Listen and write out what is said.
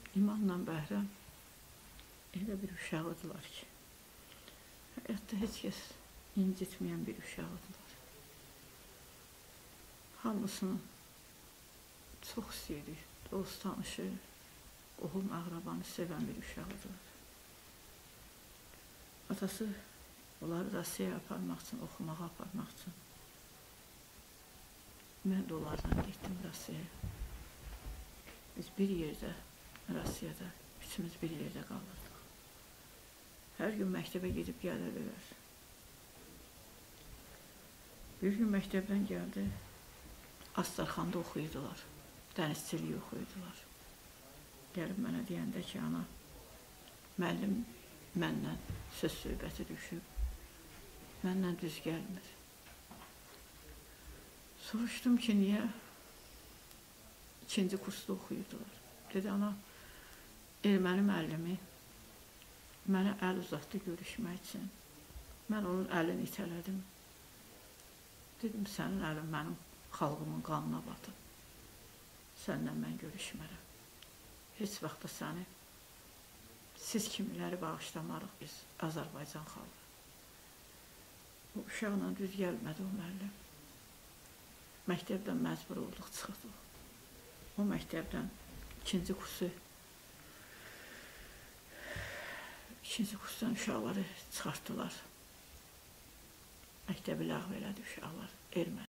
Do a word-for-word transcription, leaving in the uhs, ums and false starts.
İmanla Bəhrəm elə bir uşağıdırlar ki, həyatda heç kəs incitməyən bir uşağıdırlar. Hamısını çox istəyirik, dost tanışı, qohum əqrabanı sevən bir uşağıdırlar. Atası onları Rusiyaya aparmaq üçün, oxumağa aparmaq üçün. Mən də onlardan getdim Rusiyaya. Biz bir yerdə, Rusiyada, üçümüz bir yerdə qalırdıq. Hər gün məktəbə gedib gəlirlər. Bir gün məktəbdən gəldi, Astarxanda oxuyurdular, dənizçiliyi oxuyurdular. Gəlib mənə deyəndə ki, ana, müəllim məndən söz söhbəti düşüb, məndən düz gəlmir. Soruşdum ki, niyə? İkinci kursda oxuyurdular. Dedi, ana, erməni müəllimi mənə əl uzatdı görüşmək üçün. Mən onun əlini itələdim. Dedim, sənin əlin mənim xalqımın qanına batıb. Səninlə mən görüşmərəm. Heç vaxt da səni, siz kimiləri bağışlamarıq biz, Azərbaycan xalqı. O uşaqla düz gəlmədi o müəllim. Məktəbdən məcbur olduq, çıxırdıq. O məktəbdən ikinci kursu, ikinci kursdan uşaqları çıxartdılar. Məktəbi ləğv elədi uşaqlar, erməni.